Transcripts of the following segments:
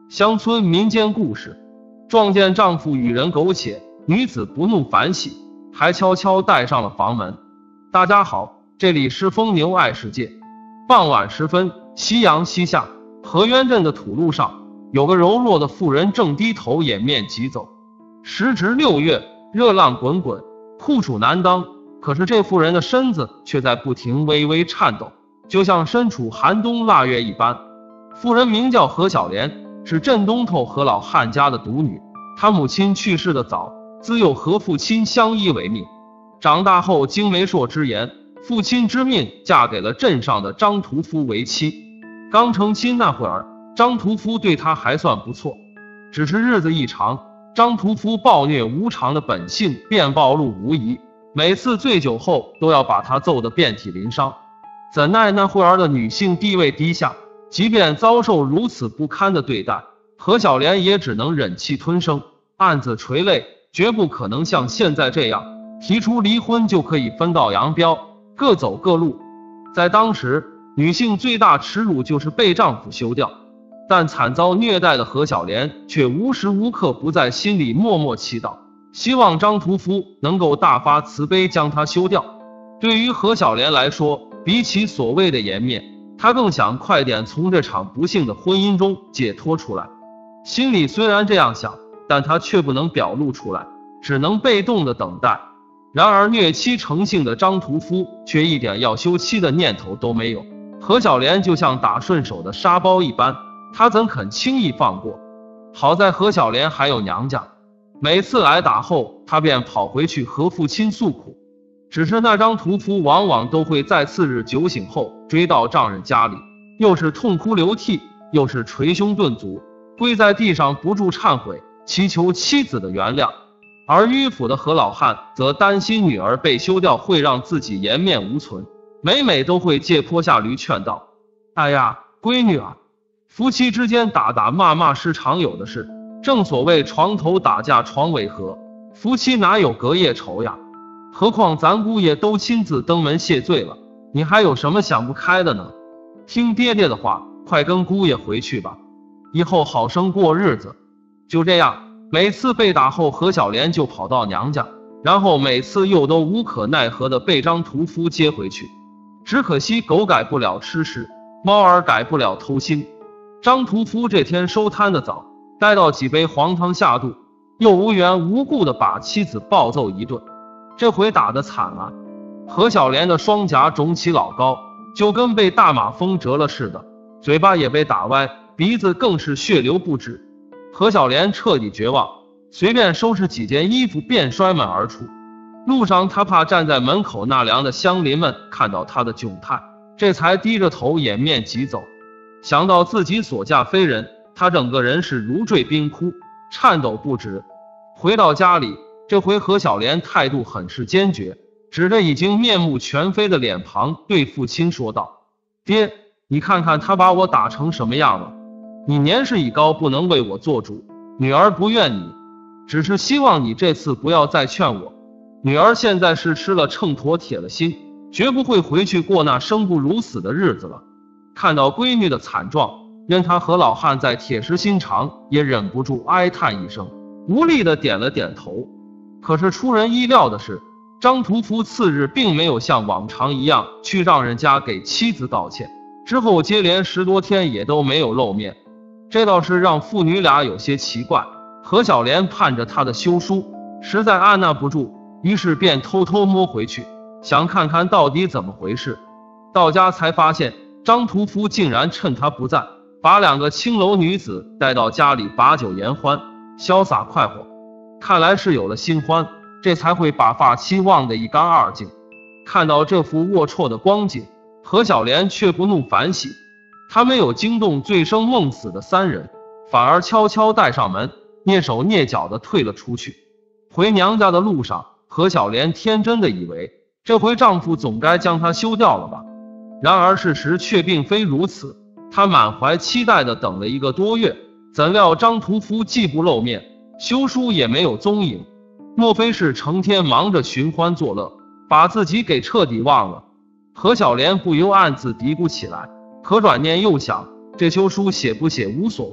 乡村民间故事，撞见丈夫与人苟且，女子不怒反喜，还悄悄带上了房门。大家好，这里是疯牛爱世界。傍晚时分，夕阳西下，河源镇的土路上，有个柔弱的妇人正低头掩面疾走。时值6月，热浪滚滚，酷暑难当，可是这妇人的身子却在不停微微颤抖，就像身处寒冬腊月一般。妇人名叫何小莲，是镇东头何老汉家的独女，她母亲去世的早，自幼和父亲相依为命。长大后经媒妁之言，父亲之命嫁给了镇上的张屠夫为妻。刚成亲那会儿，张屠夫对她还算不错，只是日子一长，张屠夫暴虐无常的本性便暴露无遗，每次醉酒后都要把她揍得遍体鳞伤。怎奈那会儿的女性地位低下，即便遭受如此不堪的对待，何小莲也只能忍气吞声，暗自垂泪，绝不可能像现在这样提出离婚就可以分道扬镳，各走各路。在当时，女性最大耻辱就是被丈夫休掉，但惨遭虐待的何小莲却无时无刻不在心里默默祈祷，希望张屠夫能够大发慈悲将她休掉。对于何小莲来说，比起所谓的颜面，她更想快点从这场不幸的婚姻中解脱出来。心里虽然这样想，但她却不能表露出来，只能被动的等待。然而虐妻成性的张屠夫却一点要休妻的念头都没有，何小莲就像打顺手的沙包一般，他怎肯轻易放过？好在何小莲还有娘家，每次挨打后，他便跑回去和父亲诉苦。只是那张屠夫往往都会在次日酒醒后追到丈人家里，又是痛哭流涕，又是捶胸顿足，跪在地上不住忏悔，祈求妻子的原谅。而迂腐的何老汉则担心女儿被休掉会让自己颜面无存，每每都会借坡下驴劝道：哎呀，闺女啊，夫妻之间打打骂骂是常有的事，正所谓床头打架床尾和，夫妻哪有隔夜仇呀？何况咱姑爷都亲自登门谢罪了，你还有什么想不开的呢？听爹爹的话，快跟姑爷回去吧，以后好生过日子。就这样，每次被打后，何小莲就跑到娘家，然后每次又都无可奈何的被张屠夫接回去。只可惜狗改不了吃屎，猫儿改不了偷腥。张屠夫这天收摊的早，待到几杯黄汤下肚，又无缘无故的把妻子暴揍一顿。这回打得惨啊！何小莲的双颊肿起老高，就跟被大马蜂蛰了似的，嘴巴也被打歪，鼻子更是血流不止。何小莲彻底绝望，随便收拾几件衣服便摔门而出。路上他怕站在门口纳凉的乡邻们看到他的窘态，这才低着头掩面疾走。想到自己所嫁非人，他整个人是如坠冰窟，颤抖不止。回到家里，这回何小莲态度很是坚决，指着已经面目全非的脸庞对父亲说道：爹，你看看他把我打成什么样了，你年事已高，不能为我做主，女儿不怨你，只是希望你这次不要再劝我。女儿现在是吃了秤砣铁了心，绝不会回去过那生不如死的日子了。看到闺女的惨状，任他何老汉在铁石心肠，也忍不住哀叹一声，无力地点了点头。可是出人意料的是，张屠夫次日并没有像往常一样去让人家给妻子道歉，之后接连10多天也都没有露面。这倒是让父女俩有些奇怪。何小莲盼着他的休书，实在按捺不住，于是便偷偷摸回去，想看看到底怎么回事。到家才发现，张屠夫竟然趁他不在，把2个青楼女子带到家里把酒言欢，潇洒快活。看来是有了新欢，这才会把发妻忘得一干二净。看到这副龌龊的光景，何小莲却不怒反喜，她没有惊动醉生梦死的3人，反而悄悄带上门，蹑手蹑脚地退了出去。回娘家的路上，何小莲天真的以为这回丈夫总该将她休掉了吧。然而事实却并非如此，她满怀期待地等了1个多月，怎料张屠夫既不露面，休书也没有踪影。莫非是成天忙着寻欢作乐，把自己给彻底忘了？何小莲不由暗自嘀咕起来，可转念又想，这休书写不写无所谓，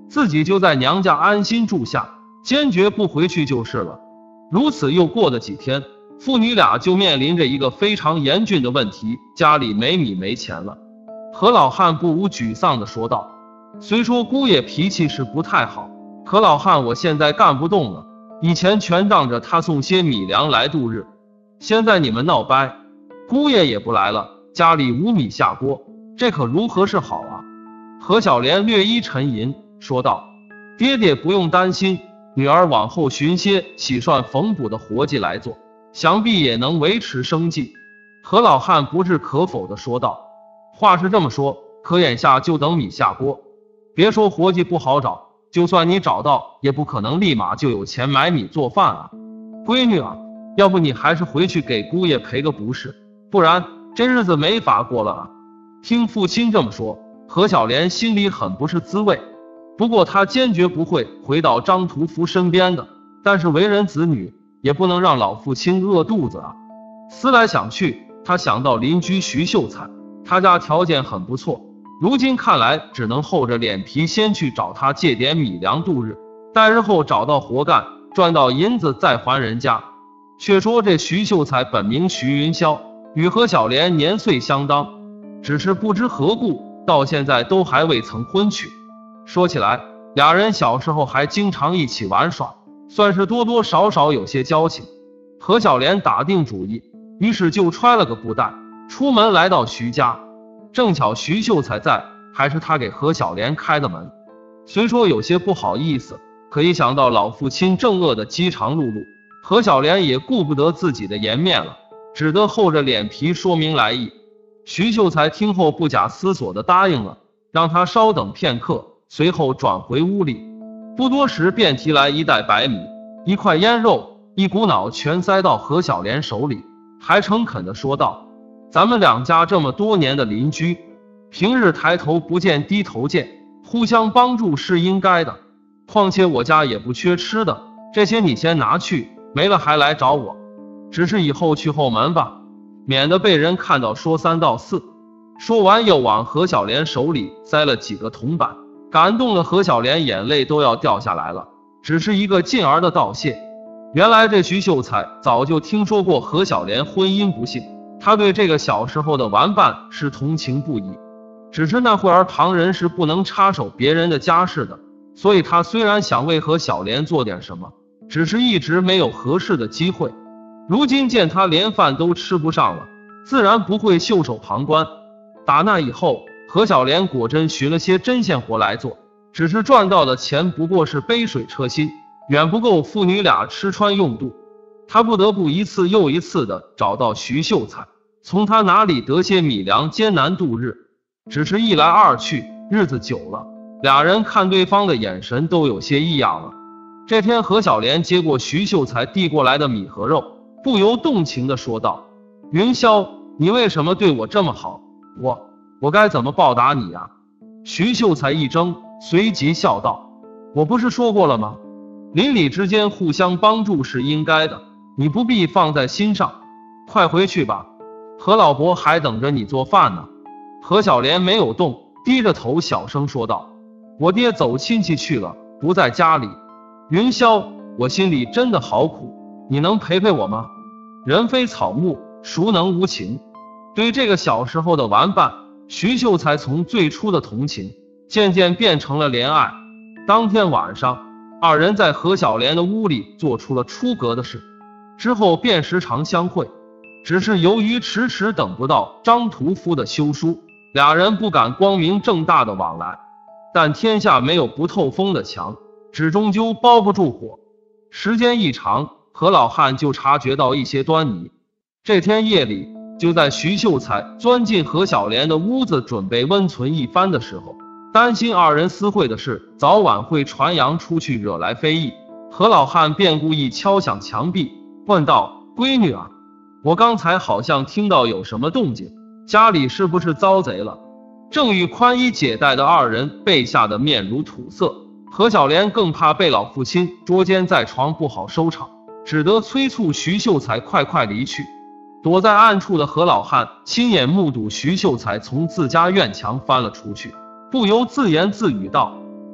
自己就在娘家安心住下，坚决不回去就是了。如此又过了几天，父女俩就面临着一个非常严峻的问题，家里没米没钱了。何老汉不无沮丧地说道：虽说姑爷脾气是不太好，可老汉我现在干不动了，以前全仗着他送些米粮来度日，现在你们闹掰，姑爷也不来了，家里无米下锅，这可如何是好啊？何小莲略一沉吟说道：爹爹不用担心，女儿往后寻些洗涮缝补的活计来做，想必也能维持生计。何老汉不置可否地说道：话是这么说，可眼下就等米下锅，别说活计不好找，就算你找到，也不可能立马就有钱买米做饭啊。闺女啊，要不你还是回去给姑爷赔个不是，不然这日子没法过了啊。听父亲这么说，何小莲心里很不是滋味，不过她坚决不会回到张屠夫身边的，但是为人子女也不能让老父亲饿肚子啊。思来想去，她想到邻居徐秀才，他家条件很不错，如今看来只能厚着脸皮先去找他借点米粮度日，待日后找到活干，赚到银子再还人家。却说这徐秀才本名徐云霄，与何小莲年岁相当，只是不知何故到现在都还未曾婚娶。说起来，俩人小时候还经常一起玩耍，算是多多少少有些交情。何小莲打定主意，于是就揣了个布袋，出门来到徐家。正巧徐秀才在，还是他给何小莲开的门。虽说有些不好意思，可一想到老父亲正饿得饥肠辘辘，何小莲也顾不得自己的颜面了，只得厚着脸皮说明来意。徐秀才听后不假思索地答应了，让他稍等片刻，随后转回屋里。不多时便提来一袋白米，一块腌肉，一股脑全塞到何小莲手里，还诚恳地说道：咱们两家这么多年的邻居，平日抬头不见低头见，互相帮助是应该的，况且我家也不缺吃的，这些你先拿去，没了还来找我，只是以后去后门吧，免得被人看到说三道四。说完又往何小莲手里塞了几个铜板，感动的何小莲眼泪都要掉下来了，只是一个进而的道谢。原来这徐秀才早就听说过何小莲婚姻不幸，他对这个小时候的玩伴是同情不已，只是那会儿旁人是不能插手别人的家事的，所以他虽然想为何小莲做点什么，只是一直没有合适的机会。如今见他连饭都吃不上了，自然不会袖手旁观。打那以后，何小莲果真寻了些针线活来做，只是赚到的钱不过是杯水车薪，远不够父女俩吃穿用度。他不得不一次又一次地找到徐秀才，从他哪里得些米粮艰难度日。只是一来二去，日子久了，俩人看对方的眼神都有些异样了。这天何小莲接过徐秀才递过来的米和肉，不由动情地说道：云霄，你为什么对我这么好？我该怎么报答你呀？徐秀才一怔，随即笑道：我不是说过了吗？邻里之间互相帮助是应该的，你不必放在心上，快回去吧，何老伯还等着你做饭呢。何小莲没有动，低着头小声说道：我爹走亲戚去了，不在家里。云霄，我心里真的好苦，你能陪陪我吗？人非草木，孰能无情？对这个小时候的玩伴，徐秀才从最初的同情渐渐变成了怜爱。当天晚上，二人在何小莲的屋里做出了出格的事，之后便时常相会，只是由于迟迟等不到张屠夫的休书，俩人不敢光明正大的往来。但天下没有不透风的墙，纸终究包不住火。时间一长，何老汉就察觉到一些端倪。这天夜里，就在徐秀才钻进何小莲的屋子准备温存一番的时候，担心二人私会的事早晚会传扬出去，惹来非议，何老汉便故意敲响墙壁，问道：闺女啊，我刚才好像听到有什么动静，家里是不是遭贼了？正欲宽衣解带的二人被吓得面如土色，何小莲更怕被老父亲捉奸在床不好收场，只得催促徐秀才快快离去。躲在暗处的何老汉亲眼目睹徐秀才从自家院墙翻了出去，不由自言自语道：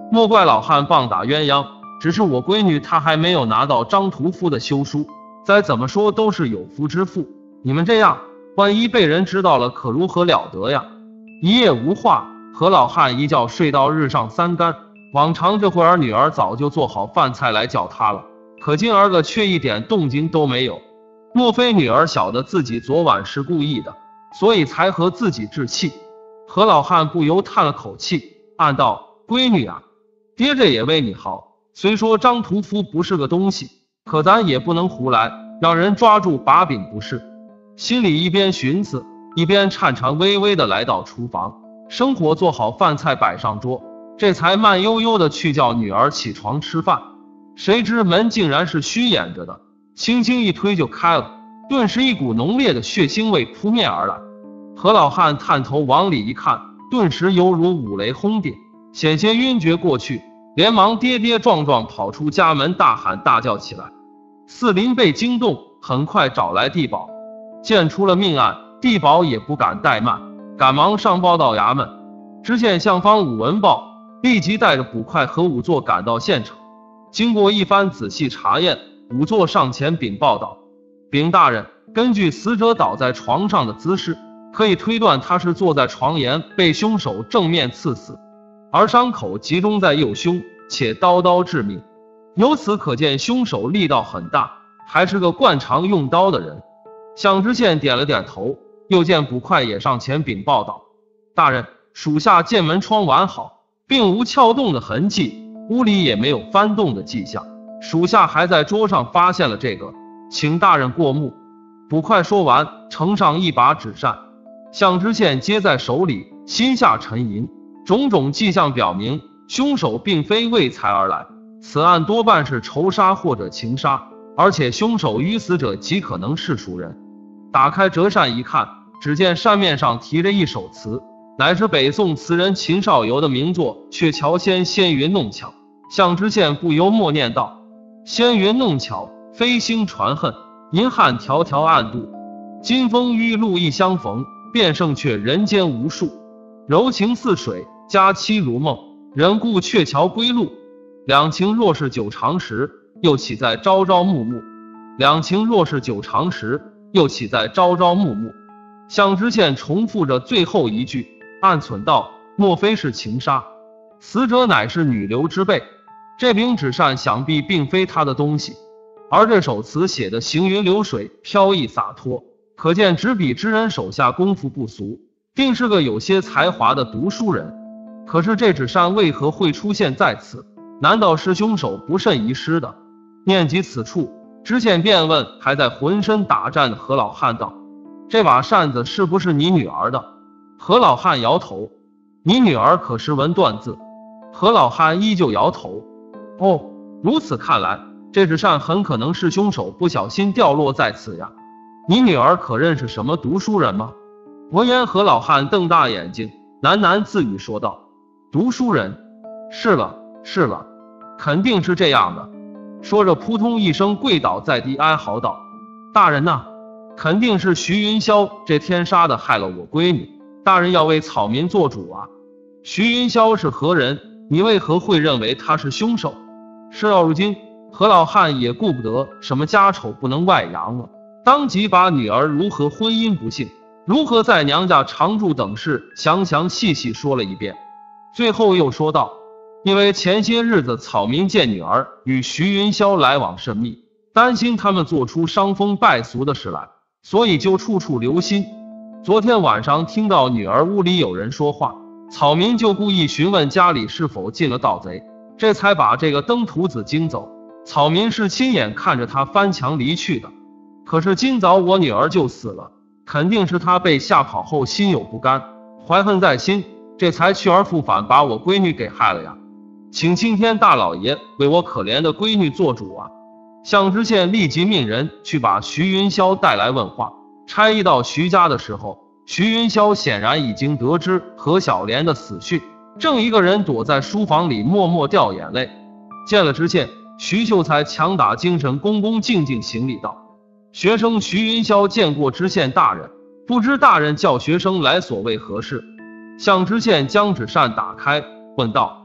莫怪老汉棒打鸳鸯，只是我闺女她还没有拿到张屠夫的休书，再怎么说都是有夫之妇，你们这样，万一被人知道了，可如何了得呀？”一夜无话，何老汉一觉睡到日上三竿。往常这会儿女儿早就做好饭菜来叫他了，可今儿个却一点动静都没有。莫非女儿晓得自己昨晚是故意的，所以才和自己置气？何老汉不由叹了口气，暗道：“闺女啊，爹这也为你好。虽说张屠夫不是个东西，可咱也不能胡来，让人抓住把柄不是。”心里一边寻思，一边颤颤巍巍地来到厨房，生火做好饭菜摆上桌，这才慢悠悠地去叫女儿起床吃饭。谁知门竟然是虚掩着的，轻轻一推就开了，顿时一股浓烈的血腥味扑面而来。何老汉探头往里一看，顿时犹如五雷轰顶，险些晕厥过去，连忙跌跌撞撞跑出家门，大喊大叫起来。四邻被惊动，很快找来地保，见出了命案，地保也不敢怠慢，赶忙上报到衙门。知县向方武闻报，立即带着捕快和仵作赶到现场。经过一番仔细查验，仵作上前禀报道：“禀大人，根据死者倒在床上的姿势，可以推断他是坐在床沿，被凶手正面刺死，而伤口集中在右胸，且刀刀致命。由此可见，凶手力道很大，还是个惯常用刀的人。”向知县点了点头，又见捕快也上前禀报道：“大人，属下见门窗完好，并无撬动的痕迹，屋里也没有翻动的迹象，属下还在桌上发现了这个，请大人过目。”捕快说完，呈上一把纸扇，向知县接在手里，心下沉吟，种种迹象表明，凶手并非为财而来，此案多半是仇杀或者情杀，而且凶手与死者极可能是熟人。打开折扇一看，只见扇面上题着一首词，乃是北宋词人秦少游的名作《鹊桥仙》，仙云弄巧。向知县不由默念道：“仙云弄巧，飞星传恨，银汉迢迢暗度。金风玉露一相逢，便胜却人间无数。柔情似水，佳期如梦，人顾鹊桥归路。两情若是久长时，又岂在朝朝暮暮。两情若是久长时，又岂在朝朝暮暮。”向知县重复着最后一句，暗忖道：“莫非是情杀？死者乃是女流之辈，这柄纸扇想必并非他的东西。而这首词写的行云流水，飘逸洒脱，可见执笔之人手下功夫不俗，定是个有些才华的读书人。可是这纸扇为何会出现在此？难道是凶手不慎遗失的？”念及此处，知县便问还在浑身打颤的何老汉道：“这把扇子是不是你女儿的？”何老汉摇头：“你女儿可识文断字？”何老汉依旧摇头：“哦，如此看来，这纸扇很可能是凶手不小心掉落在此呀。你女儿可认识什么读书人吗？”闻言，何老汉瞪大眼睛，喃喃自语说道：“读书人？是了，是了，肯定是这样的。”说着扑通一声跪倒在地，哀嚎道：“大人呐，肯定是徐云霄这天杀的害了我闺女，大人要为草民做主啊！徐云霄是何人？你为何会认为他是凶手？”事到如今，何老汉也顾不得什么家丑不能外扬了，当即把女儿如何婚姻不幸，如何在娘家常住等事详详细细说了一遍。最后又说道：“因为前些日子草民见女儿与徐云霄来往甚密，担心他们做出伤风败俗的事来，所以就处处留心。昨天晚上听到女儿屋里有人说话，草民就故意询问家里是否进了盗贼，这才把这个登徒子惊走。草民是亲眼看着他翻墙离去的。可是今早我女儿就死了，肯定是他被吓跑后心有不甘，怀恨在心，这才去而复返，把我闺女给害了呀。请青天大老爷为我可怜的闺女做主啊！”向知县立即命人去把徐云霄带来问话。差役到徐家的时候，徐云霄显然已经得知何小莲的死讯，正一个人躲在书房里默默掉眼泪。见了知县，徐秀才强打精神，恭恭敬敬行礼道：“学生徐云霄见过知县大人，不知大人叫学生来所谓何事？”向知县将纸扇打开，问道：“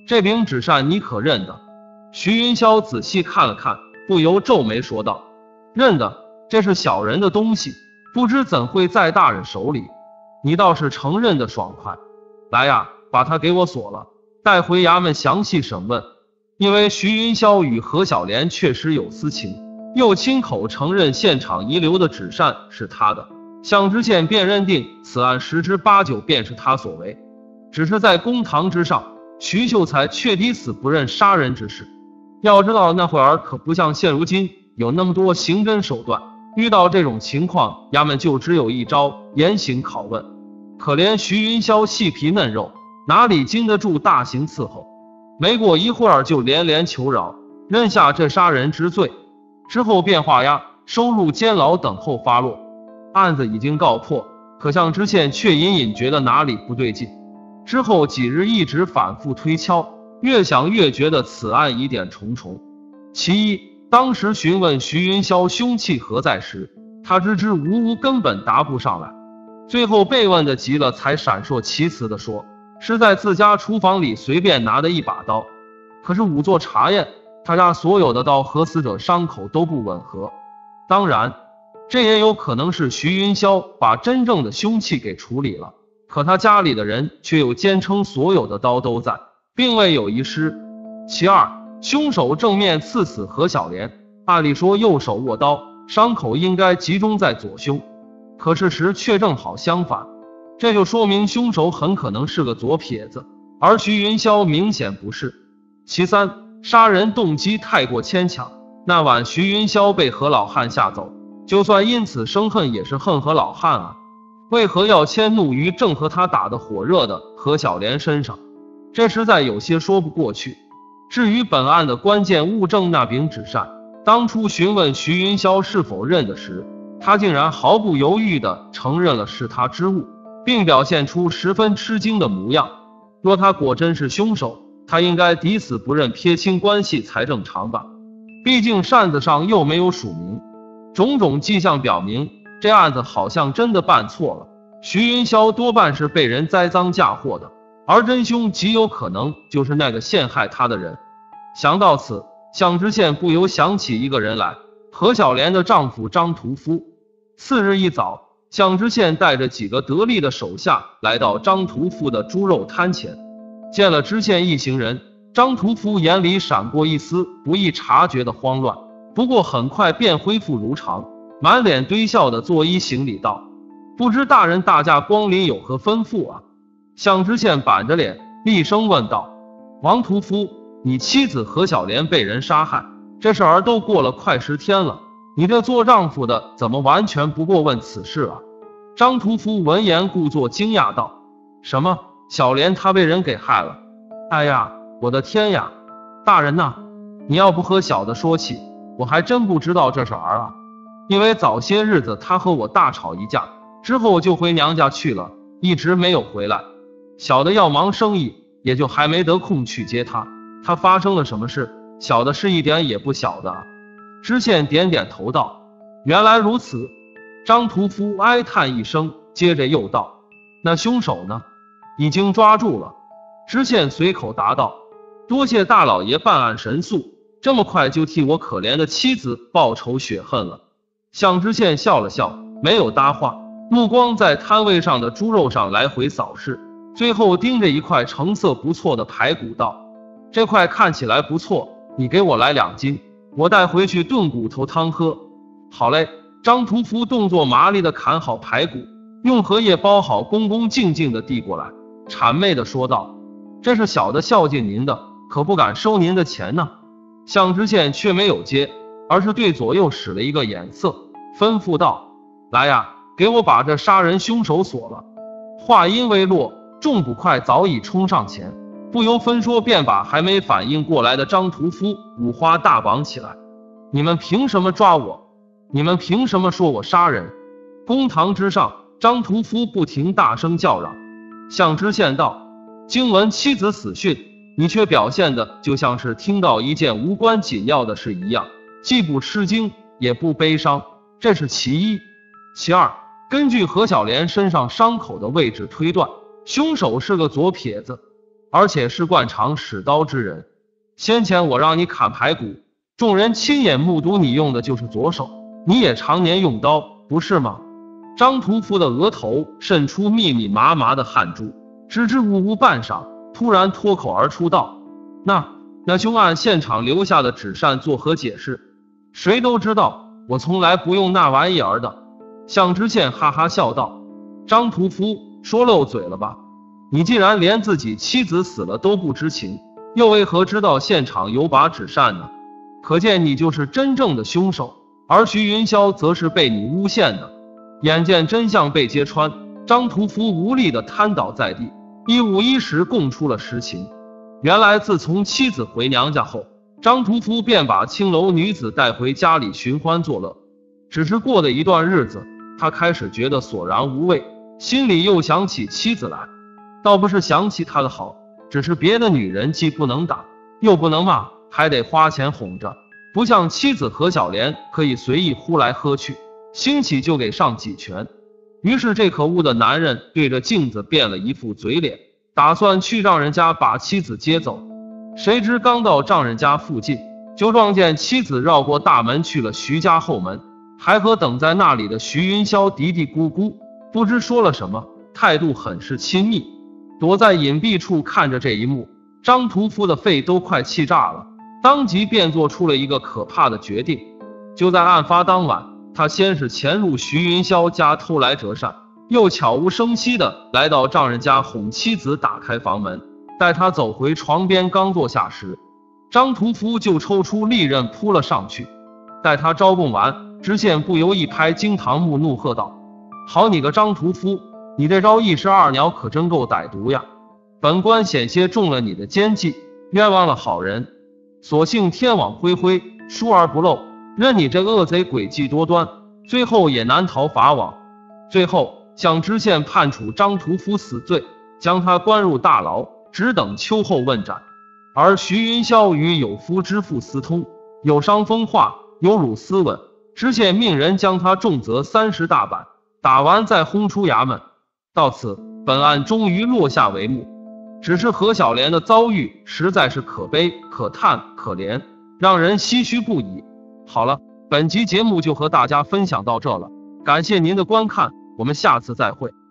这柄纸扇你可认得？徐云霄仔细看了看，不由皱眉说道：认得，这是小人的东西，不知怎会在大人手里。你倒是承认的爽快。来呀，把他给我锁了，带回衙门详细审问。因为徐云霄与何小莲确实有私情，又亲口承认现场遗留的纸扇是他的，向知县便认定此案10之8九便是他所为。只是在公堂之上，徐秀才却抵死不认杀人之事。要知道那会儿可不像现如今有那么多刑侦手段，遇到这种情况，衙门就只有一招，严刑拷问。可怜徐云霄细皮嫩肉，哪里经得住大刑伺候？没过一会儿就连连求饶，认下这杀人之罪，之后便画押，收入监牢等候发落。案子已经告破，可向知县却隐隐觉得哪里不对劲。之后几日一直反复推敲，越想越觉得此案疑点重重。其一，当时询问徐云霄凶器何在时，他支支吾吾，根本答不上来。最后被问的急了，才闪烁其词地说是在自家厨房里随便拿的一把刀。可是仵作查验，他家所有的刀和死者伤口都不吻合。当然，这也有可能是徐云霄把真正的凶器给处理了，可他家里的人却又坚称所有的刀都在，并未有遗失。其二，凶手正面刺死何小莲，按理说右手握刀，伤口应该集中在左胸，可事实却正好相反，这就说明凶手很可能是个左撇子，而徐云霄明显不是。其三，杀人动机太过牵强，那晚徐云霄被何老汉吓走，就算因此生恨，也是恨何老汉啊，为何要迁怒于正和他打得火热的何小莲身上？这实在有些说不过去。至于本案的关键物证那柄纸扇，当初询问徐云霄是否认得时，他竟然毫不犹豫地承认了是他之物，并表现出十分吃惊的模样。若他果真是凶手，他应该抵死不认，撇清关系才正常吧，毕竟扇子上又没有署名。种种迹象表明，这案子好像真的办错了，徐云霄多半是被人栽赃嫁祸的，而真凶极有可能就是那个陷害他的人。想到此，向知县不由想起一个人来，何小莲的丈夫张屠夫。次日一早，向知县带着几个得力的手下来到张屠夫的猪肉摊前，见了知县一行人，张屠夫眼里闪过一丝不易察觉的慌乱，不过很快便恢复如常，满脸堆笑的作揖行礼道：不知大人大驾光临，有何吩咐啊？向知县板着脸厉声问道：王屠夫，你妻子何小莲被人杀害，这事儿都过了快10天了，你这做丈夫的怎么完全不过问此事啊？张屠夫闻言故作惊讶道：什么？小莲她被人给害了？哎呀，我的天呀！大人呐，你要不和小的说起，我还真不知道这事儿啊。因为早些日子她和我大吵一架，之后就回娘家去了，一直没有回来。小的要忙生意，也就还没得空去接她。她发生了什么事，小的是一点也不晓得啊。知县点点头道：原来如此。张屠夫哀叹一声，接着又道：那凶手呢？已经抓住了。知县随口答道：多谢大老爷办案神速，这么快就替我可怜的妻子报仇雪恨了。向知县笑了笑，没有搭话，目光在摊位上的猪肉上来回扫视，最后盯着一块成色不错的排骨道：这块看起来不错，你给我来2斤，我带回去炖骨头汤喝。好嘞。张屠夫动作麻利地砍好排骨，用荷叶包好，恭恭敬敬地递过来，谄媚地说道：这是小的孝敬您的，可不敢收您的钱呢。向知县却没有接，而是对左右使了一个眼色，吩咐道：来呀，给我把这杀人凶手锁了。话音未落，众捕快早已冲上前，不由分说便把还没反应过来的张屠夫五花大绑起来。你们凭什么抓我？你们凭什么说我杀人？公堂之上，张屠夫不停大声叫嚷。向知县道：经闻妻子死讯，你却表现的就像是听到一件无关紧要的事一样，既不吃惊也不悲伤，这是其一。其二，根据何小莲身上伤口的位置推断，凶手是个左撇子。 而且是惯常使刀之人。先前我让你砍排骨，众人亲眼目睹你用的就是左手，你也常年用刀，不是吗？张屠夫的额头渗出密密麻麻的汗珠，支支吾吾半晌，突然脱口而出道：那兄按现场留下的纸扇作何解释？谁都知道我从来不用那玩意儿的。向知县哈哈笑道：张屠夫，说漏嘴了吧？你既然连自己妻子死了都不知情，又为何知道现场有把纸扇呢？可见你就是真正的凶手，而徐云霄则是被你诬陷的。眼见真相被揭穿，张屠夫无力地瘫倒在地，一五一十供出了实情。原来自从妻子回娘家后，张屠夫便把青楼女子带回家里寻欢作乐。只是过了一段日子，他开始觉得索然无味，心里又想起妻子来。倒不是想起她的好，只是别的女人既不能打，又不能骂，还得花钱哄着，不像妻子何小莲可以随意呼来喝去，兴起就给上几拳。于是这可恶的男人对着镜子变了一副嘴脸，打算去丈人家把妻子接走。谁知刚到丈人家附近，就撞见妻子绕过大门去了徐家后门，还和等在那里的徐云霄嘀嘀咕咕，不知说了什么，态度很是亲密。躲在隐蔽处看着这一幕，张屠夫的肺都快气炸了，当即便做出了一个可怕的决定。就在案发当晚，他先是潜入徐云霄家偷来折扇，又悄无声息地来到丈人家哄妻子打开房门。待他走回床边刚坐下时，张屠夫就抽出利刃扑了上去。待他招供完，知县不由一拍惊堂木，怒喝道：好你个张屠夫，你这招一石二鸟可真够歹毒呀！本官险些中了你的奸计，冤枉了好人，所幸天网恢恢，疏而不漏，任你这恶贼诡计多端，最后也难逃法网。最后向知县判处张屠夫死罪，将他关入大牢，只等秋后问斩。而徐云霄与有夫之妇私通，有伤风化，有辱斯文，知县命人将他重责30大板，打完再轰出衙门。到此，本案终于落下帷幕。只是何小莲的遭遇实在是可悲、可叹、可怜，让人唏嘘不已。好了，本集节目就和大家分享到这了，感谢您的观看，我们下次再会。